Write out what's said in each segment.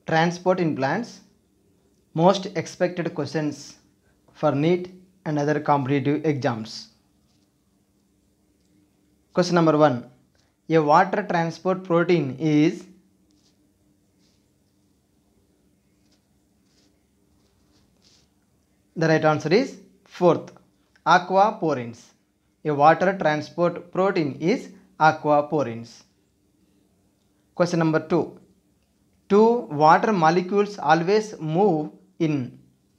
Transport in plants. Most expected questions for NEET and other competitive exams. Question number 1. A water transport protein is the right answer is fourth, aquaporins. A water transport protein is aquaporins. Question number 2. Two water molecules always move in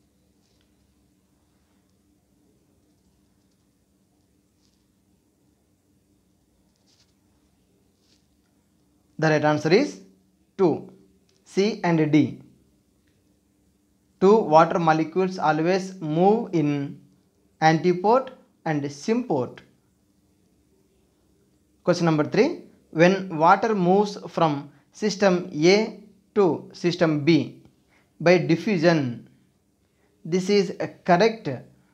the right answer is 2, C and D. Two water molecules always move in antipode and sympode. Question number 3. When water moves from system A to system B by diffusion, this is correct.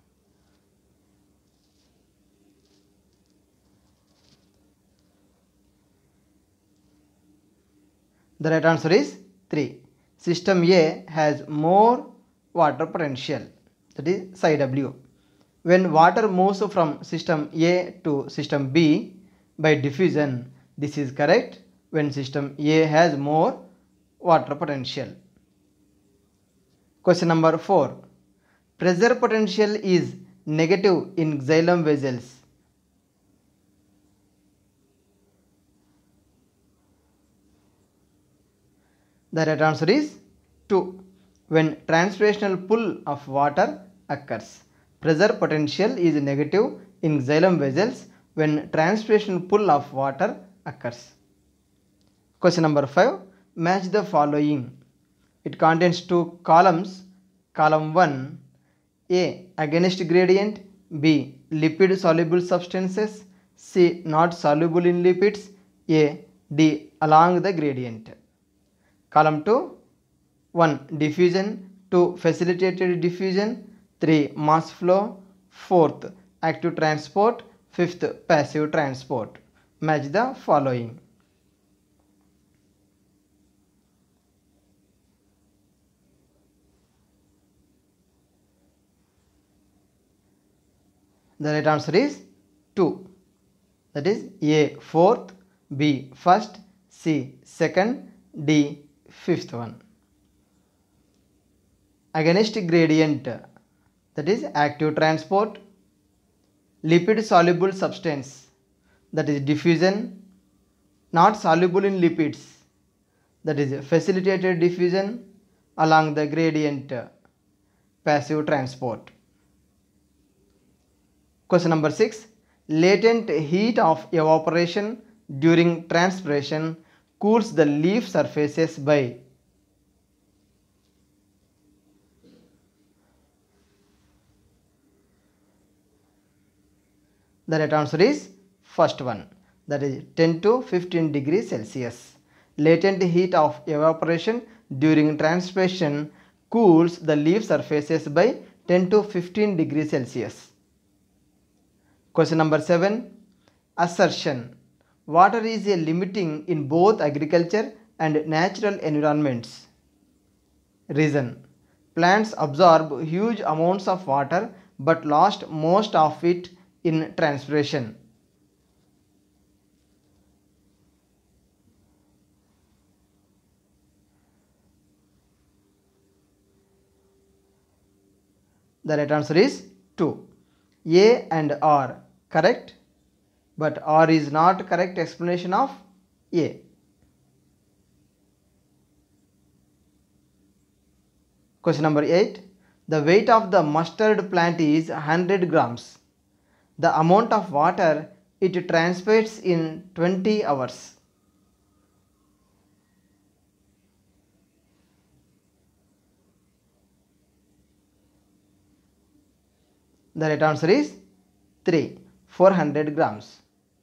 The right answer is 3. System A has more water potential, that is psi W. When water moves from system A to system B by diffusion, this is correct when system A has more water potential. Question number 4. Pressure potential is negative in xylem vessels. The right answer is 2. When transpirational pull of water occurs. Pressure potential is negative in xylem vessels when transpirational pull of water occurs. Question number 5. Match the following. It contains two columns. Column 1, A. Agonist gradient, B. Lipid soluble substances, C. Not soluble in lipids, A. D. Along the gradient. Column 2, 1. Diffusion, 2. Facilitated diffusion, 3. Mass flow, 4th. Active transport, 5th. Passive transport. Match the following. The right answer is 2. That is A 4th, B 1st, C 2nd, D 5th one. Agonist gradient, that is active transport. Lipid soluble substance, that is diffusion. Not soluble in lipids, that is facilitated diffusion. Along the gradient, passive transport. Question number 6. Latent heat of evaporation during transpiration cools the leaf surfaces by. The right answer is first one, that is 10 to 15 degrees Celsius. Latent heat of evaporation during transpiration cools the leaf surfaces by 10 to 15 degrees Celsius. Question number 7. Assertion. Water is a limiting in both agriculture and natural environments. Reason. Plants absorb huge amounts of water but lost most of it in transpiration. The right answer is 2. A and R correct, but R is not correct explanation of A. Question number 8. The weight of the mustard plant is 100 grams. The amount of water it transpires in 20 hours. The right answer is 3. 400 grams.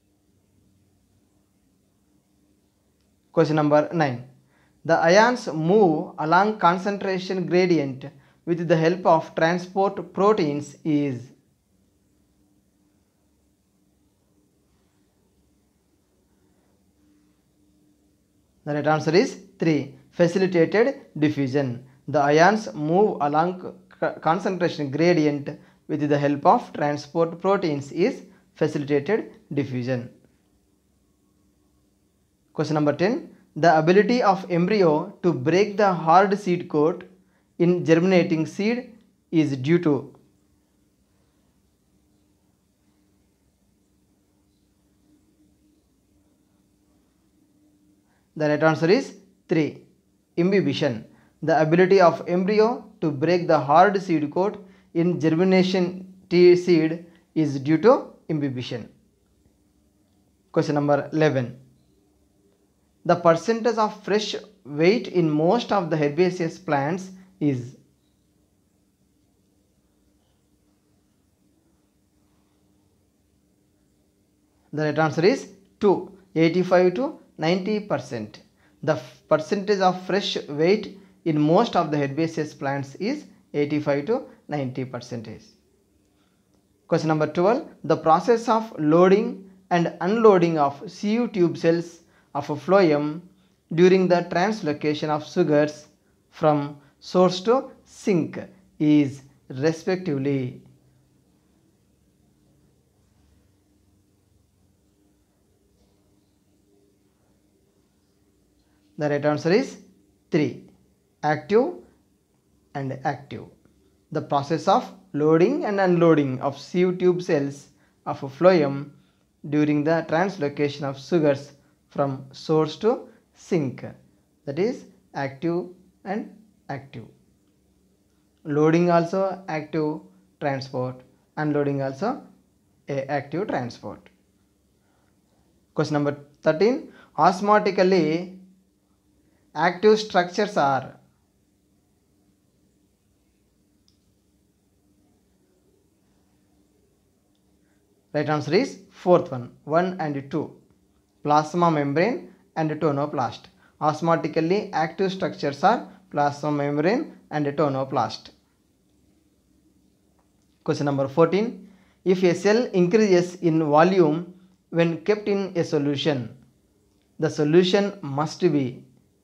Question number 9. The ions move along concentration gradient with the help of transport proteins is. The right answer is 3. facilitated diffusion. The ions move along concentration gradient with the help of transport proteins is facilitated diffusion. Question number 10. The ability of embryo to break the hard seed coat in germinating seed is due to. The right answer is 3. Imbibition. The ability of embryo to break the hard seed coat in germination seed is due to imbibition. Question number 11. The percentage of fresh weight in most of the herbaceous plants is. The right answer is 2. 85 to 90%. The percentage of fresh weight in most of the herbaceous plants is 85 to 90%. Question number 12. The process of loading and unloading of sieve tube cells of a phloem during the translocation of sugars from source to sink is respectively. The right answer is 3. Active and active. The process of loading and unloading of sieve tube cells of a phloem during the translocation of sugars from source to sink, that is active and active. Loading also active transport, unloading also a active transport. Question number 13. Osmotically active structures are. Right answer is fourth one, 1 and 2. Plasma membrane and tonoplast. Osmotically active structures are plasma membrane and tonoplast. Question number 14. If a cell increases in volume when kept in a solution, the solution must be.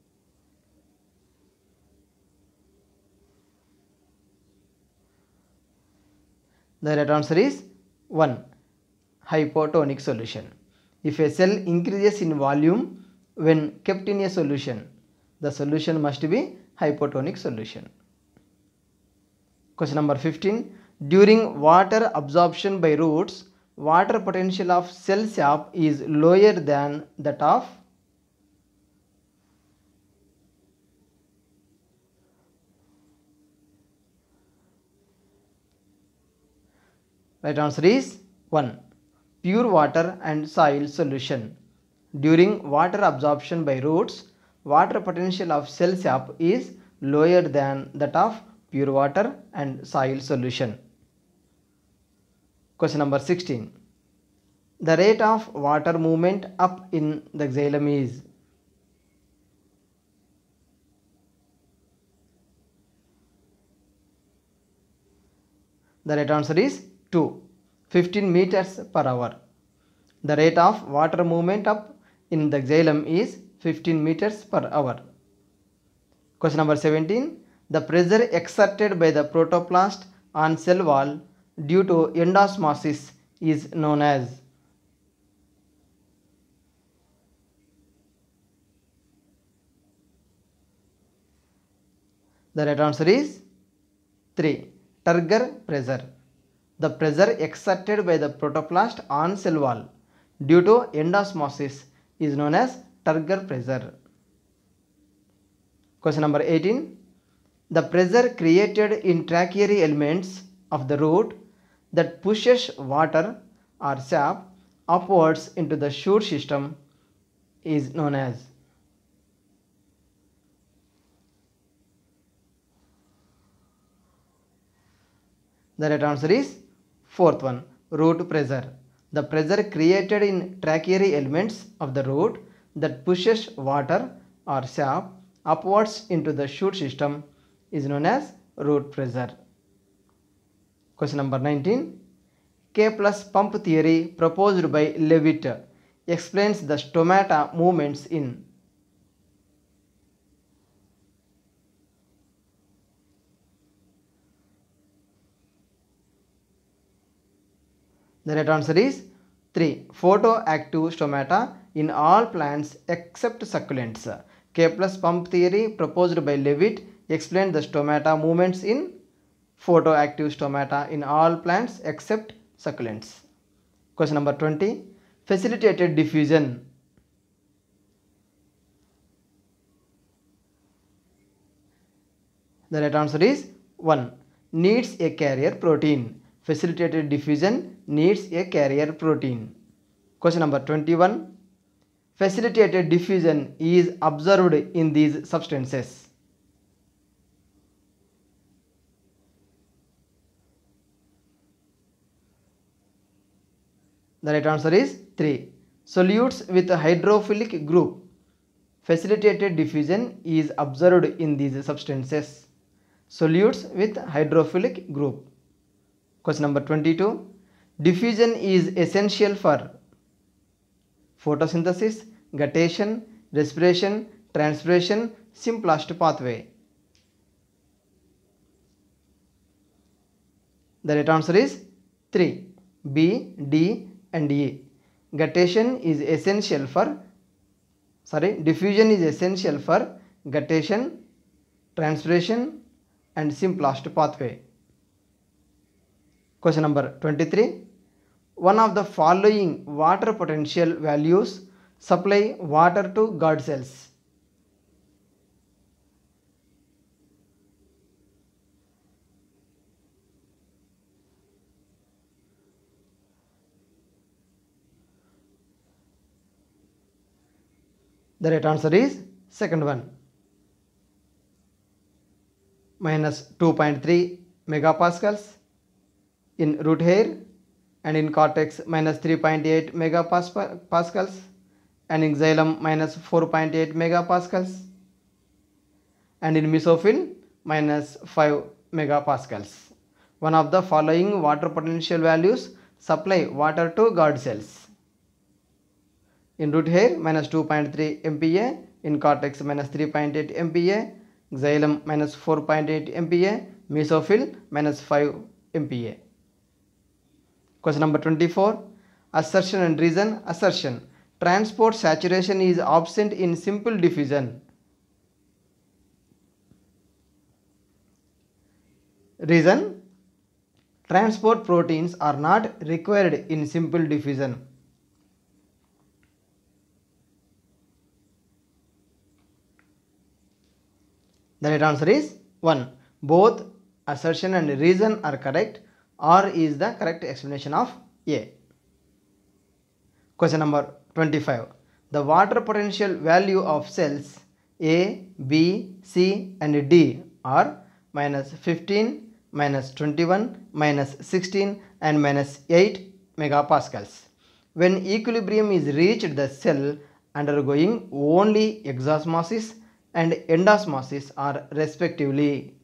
The right answer is 1. Hypotonic solution. If a cell increases in volume when kept in a solution, the solution must be hypotonic solution. Question number 15. During water absorption by roots, water potential of cell sap is lower than that of. Right answer is 1. Pure water and soil solution. During water absorption by roots, water potential of cell sap is lower than that of pure water and soil solution. Question number 16. The rate of water movement up in the xylem is. The right answer is 2. 15 meters per hour. The rate of water movement up in the xylem is 15 meters per hour. Question number 17. The pressure exerted by the protoplast on cell wall due to endosmosis is known as. The right answer is 3. Turgor pressure. The pressure exerted by the protoplast on cell wall due to endosmosis is known as Turgor pressure. Question number 18. The pressure created in tracheary elements of the root that pushes water or sap upwards into the shoot system is known as. The right answer is fourth one, root pressure. The pressure created in tracheary elements of the root that pushes water or sap upwards into the shoot system is known as root pressure. Question number 19. K plus pump theory proposed by Leavitt explains the stomata movements in. The right answer is 3. Photoactive stomata in all plants except succulents. K plus pump theory proposed by Leavitt explained the stomata movements in photoactive stomata in all plants except succulents. Question number 20. Facilitated diffusion. The right answer is 1. Needs a carrier protein. Facilitated diffusion needs a carrier protein. Question number 21. Facilitated diffusion is observed in these substances. The right answer is 3. Solutes with a hydrophilic group. Facilitated diffusion is observed in these substances. Solutes with hydrophilic group. Question number 22. Diffusion is essential for photosynthesis, guttation, respiration, transpiration, simplest pathway. The right answer is 3. B, D and E. Diffusion is essential for guttation, transpiration and simplest pathway. Question number 23. One of the following water potential values supply water to guard cells. The right answer is second one. Minus 2.3 megapascals in root hair, and in cortex minus 3.8 megapascals, and in xylem minus 4.8 megapascals, and in mesophyll minus 5 megapascals. One of the following water potential values supply water to guard cells. In root hair minus 2.3 MPa, in cortex minus 3.8 MPa, xylem minus 4.8 MPa, mesophyll minus 5 MPa. Question number 24. Assertion and reason. Assertion. Transport saturation is absent in simple diffusion. Reason. Transport proteins are not required in simple diffusion. The right answer is 1. Both assertion and reason are correct. R is the correct explanation of A. Question number 25. The water potential value of cells A, B, C and D are minus 15, minus 21, minus 16 and minus 8 megapascals. When equilibrium is reached, the cell undergoing only exosmosis and endosmosis are respectively.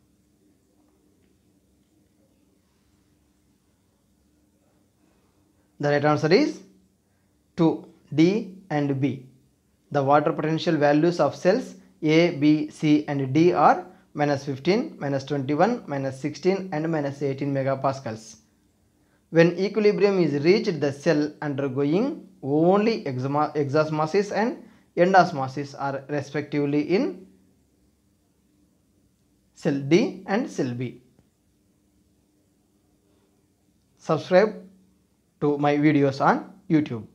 The right answer is 2. D and B. The water potential values of cells A, B, C and D are minus 15, minus 21, minus 16 and minus 18 megapascals. When equilibrium is reached, the cell undergoing only exosmosis and endosmosis are respectively in cell D and cell B. Subscribe to my videos on YouTube.